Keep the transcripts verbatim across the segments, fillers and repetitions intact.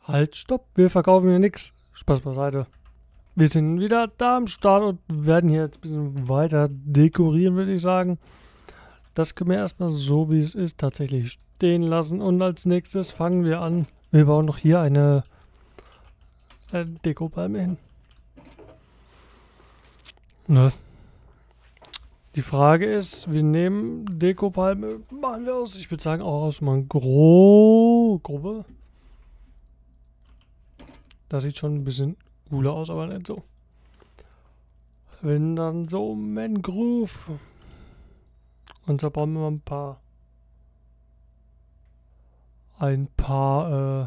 Halt, stopp, wir verkaufen hier nichts. Spaß beiseite. Wir sind wieder da am Start und werden hier jetzt ein bisschen weiter dekorieren, würde ich sagen. Das können wir erstmal so, wie es ist, tatsächlich stehen lassen. Und als nächstes fangen wir an. Wir bauen noch hier eine, eine Dekopalme hin. Ne? Die Frage ist, wir nehmen Dekopalme, machen wir aus, ich würde sagen auch aus Mangrove. Das sieht schon ein bisschen cooler aus, aber nicht so. Wenn dann so Mangrove. Und da brauchen wir mal ein paar. Ein paar,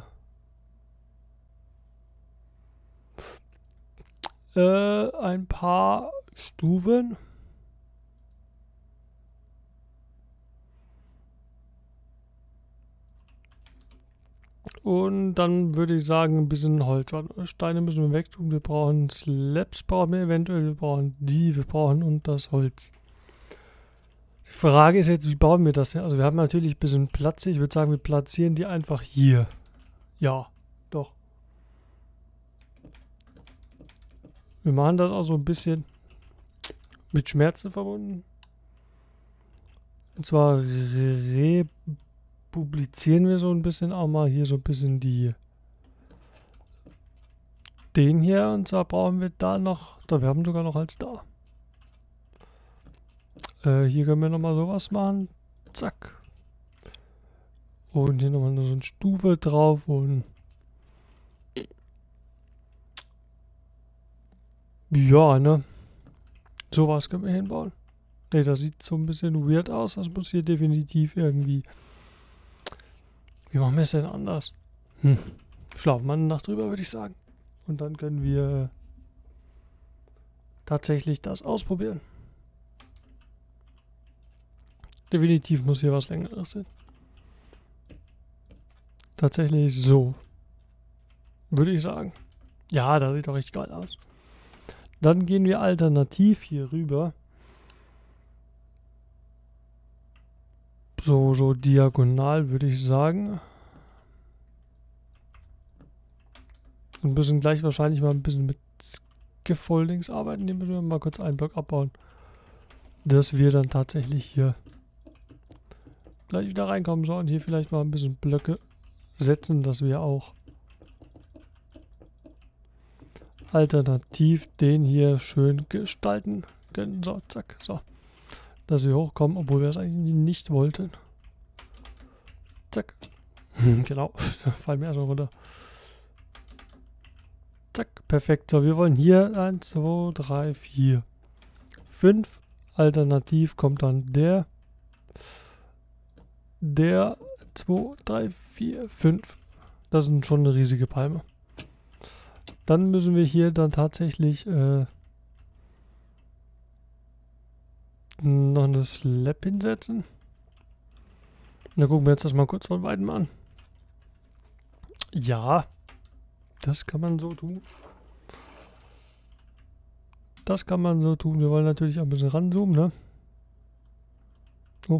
äh. Äh, ein paar Stufen. Und dann würde ich sagen, ein bisschen Holz. Steine müssen wir wegtun. Wir brauchen Slabs, brauchen wir eventuell. Wir brauchen die, wir brauchen und das Holz. Die Frage ist jetzt, wie bauen wir das hier? Also wir haben natürlich ein bisschen Platz hier. Ich würde sagen, wir platzieren die einfach hier. Ja, doch. Wir machen das auch so ein bisschen mit Schmerzen verbunden. Und zwar re publizieren wir so ein bisschen auch mal hier so ein bisschen die den hier, und zwar brauchen wir da noch, da wir haben sogar noch als da. Äh, hier können wir nochmal sowas machen. Zack. Und hier nochmal so eine Stufe drauf und ja, ne? Sowas können wir hinbauen. Ne, das sieht so ein bisschen weird aus. Das muss hier definitiv irgendwie. Wie machen wir es denn anders? Hm. Schlafen wir eine Nacht drüber, würde ich sagen. Und dann können wir tatsächlich das ausprobieren. Definitiv muss hier was Längeres sein. Tatsächlich so. Würde ich sagen. Ja, das sieht doch richtig geil aus. Dann gehen wir alternativ hier rüber. So, so diagonal würde ich sagen. Und müssen gleich wahrscheinlich mal ein bisschen mit Scaffoldings arbeiten. Die müssen wir mal kurz einen Block abbauen. Dass wir dann tatsächlich hier gleich wieder reinkommen sollen. Hier vielleicht mal ein bisschen Blöcke setzen, dass wir auch alternativ den hier schön gestalten können. So, zack, so. Dass wir hochkommen, obwohl wir es eigentlich nicht wollten. Zack. Genau, da fallen wir erstmal runter. Zack, perfekt. So, wir wollen hier eins, zwei, drei, vier, fünf. Alternativ kommt dann der. Der zwei, drei, vier, fünf. Das sind schon eine riesige Palme. Dann müssen wir hier dann tatsächlich äh, noch eine Slab hinsetzen. Da gucken wir jetzt das mal kurz von weitem an. Ja, das kann man so tun. Das kann man so tun. Wir wollen natürlich auch ein bisschen ranzoomen, ne? Oh.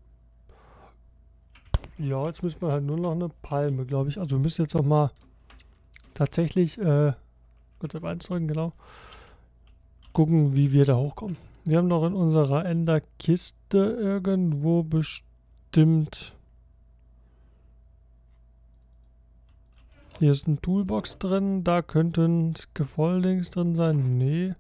Ja, jetzt müssen wir halt nur noch eine Palme, glaube ich. Also wir müssen jetzt noch mal tatsächlich, äh, kurz auf eins drücken, genau. Gucken, wie wir da hochkommen. Wir haben noch in unserer Enderkiste irgendwo bestimmt. Hier ist ein Toolbox drin. Da könnten Scaffoldings drin sein. Nee.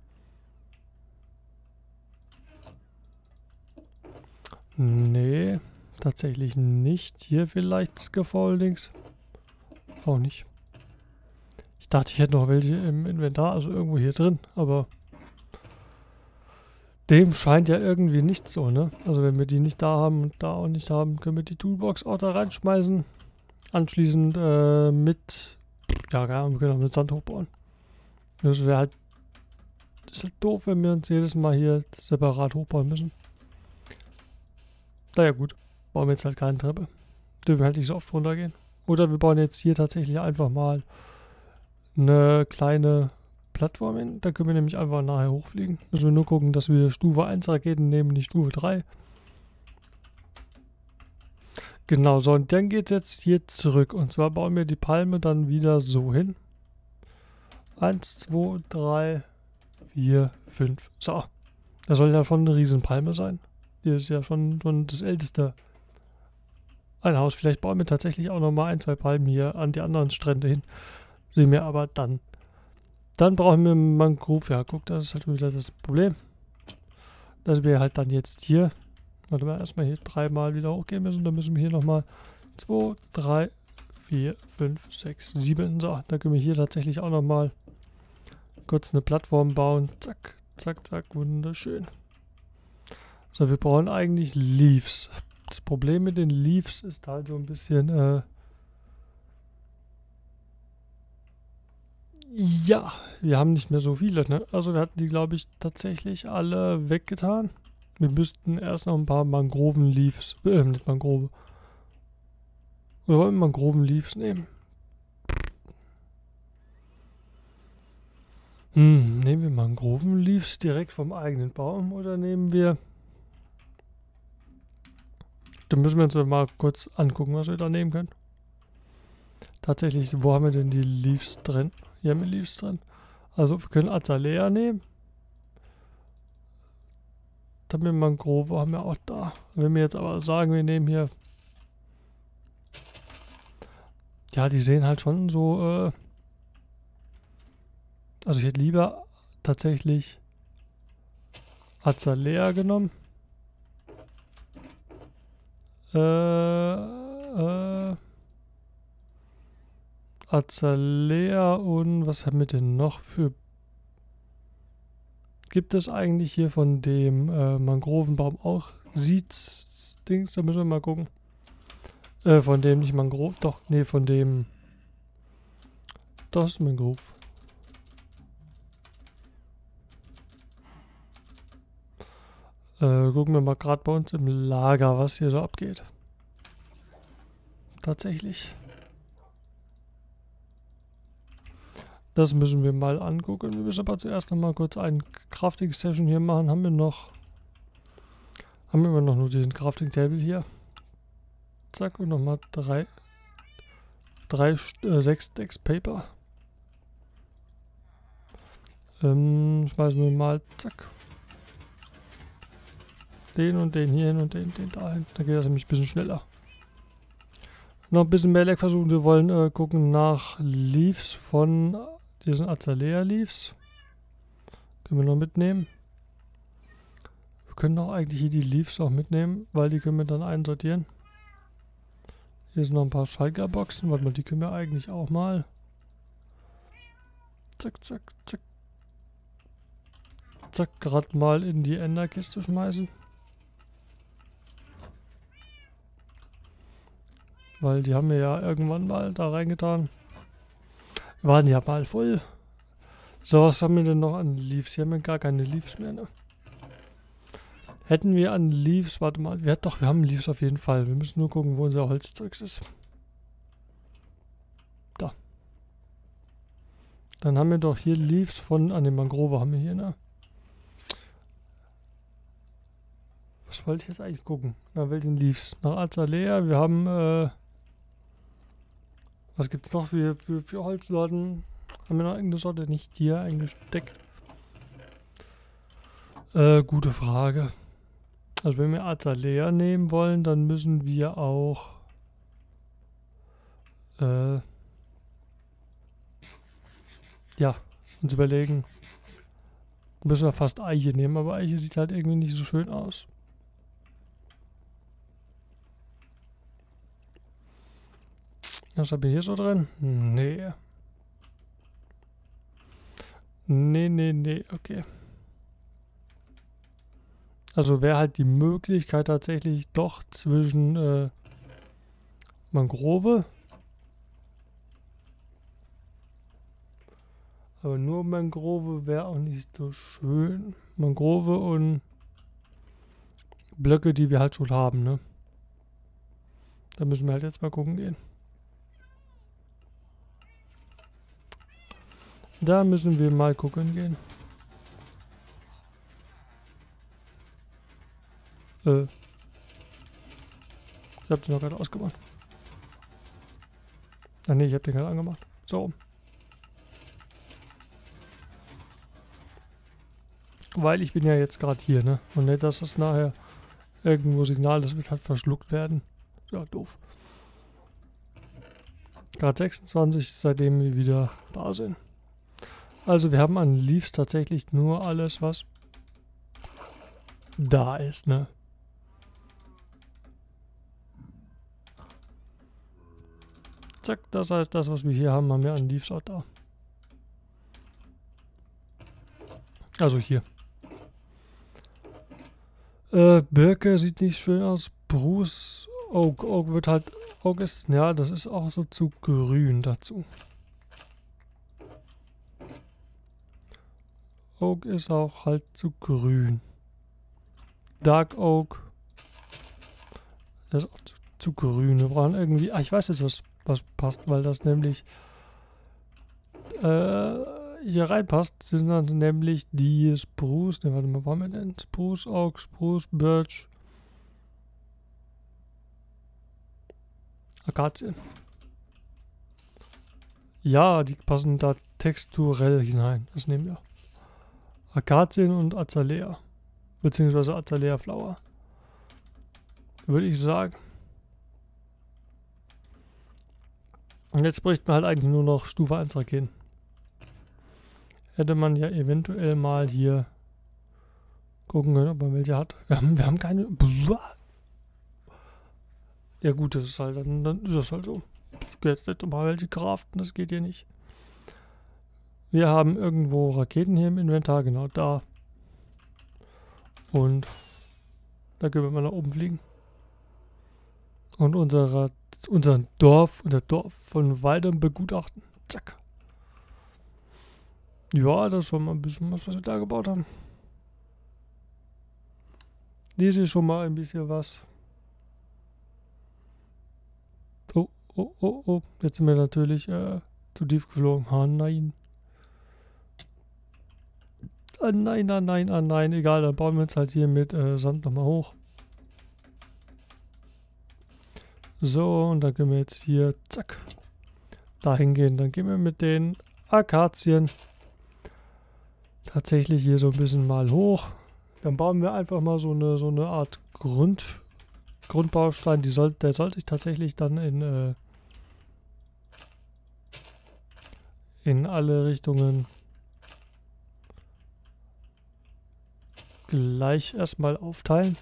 Nee. Tatsächlich nicht. Hier vielleicht Scaffoldings. Auch nicht. Ich dachte, ich hätte noch welche im Inventar, also irgendwo hier drin, aber dem scheint ja irgendwie nicht so, ne? Also wenn wir die nicht da haben und da auch nicht haben, können wir die Toolbox auch da reinschmeißen. Anschließend äh, mit, ja, wir können auch mit Sand hochbauen. Das wäre halt, das ist halt doof, wenn wir uns jedes Mal hier separat hochbauen müssen. Naja gut, bauen wir jetzt halt keine Treppe. Dürfen halt nicht so oft runtergehen. Oder wir bauen jetzt hier tatsächlich einfach mal eine kleine Plattform hin. Da können wir nämlich einfach nachher hochfliegen. Müssen wir nur gucken, dass wir Stufe eins Raketen nehmen, nicht Stufe drei. Genau, so, und dann geht es jetzt hier zurück. Und zwar bauen wir die Palme dann wieder so hin. Eins, zwei, drei, vier, fünf. So. Das soll ja schon eine Riesenpalme sein. Hier ist ja schon, schon das älteste ein Haus. Vielleicht bauen wir tatsächlich auch nochmal ein, zwei Palmen hier an die anderen Strände hin. Sehen wir aber dann. Dann brauchen wir Mangrove. Ja, guck, das ist halt schon wieder das Problem. Dass wir halt dann jetzt hier, warte mal, erstmal hier dreimal wieder hochgehen müssen. Dann müssen wir hier nochmal zwei, drei, vier, fünf, sechs, sieben. So, dann können wir hier tatsächlich auch nochmal kurz eine Plattform bauen. Zack, zack, zack, wunderschön. So, wir brauchen eigentlich Leaves. Das Problem mit den Leaves ist halt so ein bisschen, äh, ja, wir haben nicht mehr so viele, ne? Also wir hatten die, glaube ich, tatsächlich alle weggetan. Wir müssten erst noch ein paar Mangroven-Leaves, äh, nicht Mangrove. Wir wollen Mangroven-Leaves nehmen. Hm, nehmen wir Mangroven-Leaves direkt vom eigenen Baum oder nehmen wir... Dann müssen wir uns mal kurz angucken, was wir da nehmen können. Tatsächlich, wo haben wir denn die Leaves drin? Hier haben wir Leaves drin. Also wir können Azalea nehmen. Dann haben wir Mangrove, haben wir auch da. Wenn wir jetzt aber sagen, wir nehmen hier... Ja, die sehen halt schon so... Äh also ich hätte lieber tatsächlich Azalea genommen. Äh, äh, Azalea und was haben wir denn noch für... Gibt es eigentlich hier von dem äh, Mangrovenbaum auch Seeds-Dings? Da müssen wir mal gucken. Äh, von dem nicht Mangrove, doch, nee, von dem... Das ist Mangrove. Äh, gucken wir mal gerade bei uns im Lager, was hier so abgeht. Tatsächlich. Das müssen wir mal angucken. Wir müssen aber zuerst noch mal kurz eine Crafting-Session hier machen. Haben wir noch... Haben wir immer noch nur den Crafting-Table hier. Zack, und nochmal drei... Drei, äh, sechs Stacks Paper. Ähm, schmeißen wir mal, zack. Den und den hier hin und den, den da hin. Da geht das nämlich ein bisschen schneller. Noch ein bisschen mehr Leck versuchen. Wir wollen äh, gucken nach Leaves von diesen Azalea Leaves. Können wir noch mitnehmen. Wir können auch eigentlich hier die Leaves auch mitnehmen, weil die können wir dann einsortieren. Hier sind noch ein paar Schalker-Boxen. Warte mal, die können wir eigentlich auch mal. Zack, zack, zack. Zack, gerade mal in die Enderkiste schmeißen. Weil die haben wir ja irgendwann mal da reingetan. Wir waren ja mal voll. So, was haben wir denn noch an Leaves? Hier haben wir gar keine Leaves mehr, ne? Hätten wir an Leaves, warte mal, wir, doch, wir haben Leaves auf jeden Fall. Wir müssen nur gucken, wo unser Holzzeugs ist. Da. Dann haben wir doch hier Leaves von, an den Mangrove haben wir hier, ne? Was wollte ich jetzt eigentlich gucken? Nach welchen Leaves? Nach Azalea, wir haben, äh... was gibt es noch für, für, für Holzsorten? Haben wir noch irgendeine Sorte nicht hier eingesteckt? Äh, gute Frage. Also wenn wir Azalea nehmen wollen, dann müssen wir auch äh, ja, uns überlegen. Müssen wir fast Eiche nehmen, aber Eiche sieht halt irgendwie nicht so schön aus. Was haben wir hier so drin? Nee. Nee, nee, nee, okay. Also wäre halt die Möglichkeit tatsächlich doch zwischen äh, Mangrove. Aber nur Mangrove wäre auch nicht so schön. Mangrove und Blöcke, die wir halt schon haben, ne? Da müssen wir halt jetzt mal gucken gehen. Da müssen wir mal gucken gehen. Äh. Ich hab den noch gerade ausgemacht. Ach nee, ich hab den gerade angemacht. So. Weil ich bin ja jetzt gerade hier, ne? Und nicht, dass das nachher irgendwo Signal, das wird halt verschluckt werden. Ja, doof. Grad sechsundzwanzig, seitdem wir wieder da sind. Also wir haben an Leaves tatsächlich nur alles, was da ist, ne? Zack, das heißt, das, was wir hier haben, haben wir an Leaves auch da. Also hier. Äh, Birke sieht nicht schön aus. Spruce, Oak. Oak wird halt... Oak ist... Ja, das ist auch so zu grün dazu. Oak ist auch halt zu grün. Dark Oak. Das ist auch zu, zu grün. Wir brauchen irgendwie... Ah, ich weiß jetzt, was, was passt, weil das nämlich... Äh... hier reinpasst, sind dann nämlich die Spruce, ne, warte mal, wo haben wir denn? Spruce, Oak, Spruce, Birch, Akazien. Ja, die passen da texturell hinein, das nehmen wir. Akazien und Azalea, beziehungsweise Azalea Flower, würde ich sagen. Und jetzt bräuchten wir halt eigentlich nur noch Stufe eins Raketen. Hätte man ja eventuell mal hier gucken können, ob man welche hat. Wir haben, wir haben keine... Ja gut, das ist halt, dann, dann ist das halt so. Ich kann jetzt nicht mal welche craften, das geht hier nicht. Wir haben irgendwo Raketen hier im Inventar, genau da. Und da können wir mal nach oben fliegen. Und unsere, unser Dorf, unser Dorf von weitem begutachten. Zack. Ja, das ist schon mal ein bisschen was, was wir da gebaut haben. Lese schon mal ein bisschen was. Oh, oh, oh, oh. Jetzt sind wir natürlich äh, zu tief geflogen. Ah, nein. Ah, nein, ah, nein, ah, nein. Egal, dann bauen wir uns halt hier mit äh, Sand nochmal hoch. So, und dann können wir jetzt hier, zack, dahin gehen. Dann gehen wir mit den Akazien tatsächlich hier so ein bisschen mal hoch. Dann bauen wir einfach mal so eine so eine Art Grund, Grundbaustein. Die soll, der soll sich tatsächlich dann in, äh, in alle Richtungen gleich erstmal aufteilen.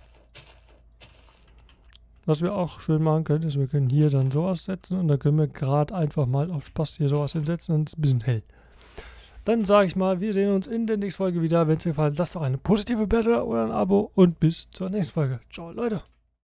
Was wir auch schön machen können, ist, wir können hier dann sowas setzen und dann können wir gerade einfach mal auf Spaß hier sowas hinsetzen und es ist ein bisschen hell. Dann sage ich mal, wir sehen uns in der nächsten Folge wieder. Wenn es dir gefallen hat, lasst doch eine positive Bewertung oder ein Abo und bis zur nächsten Folge. Ciao, Leute.